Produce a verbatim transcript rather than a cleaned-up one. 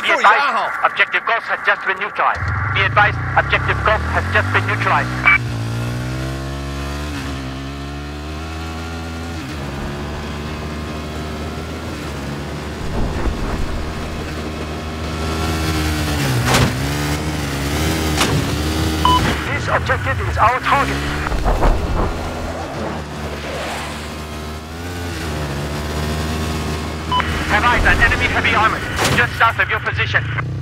Be advised, objective Ghost has just been neutralized. Be advised, objective Ghost has just been neutralized. This objective is our target. Have eyes on enemy heavy armor, just south of your position.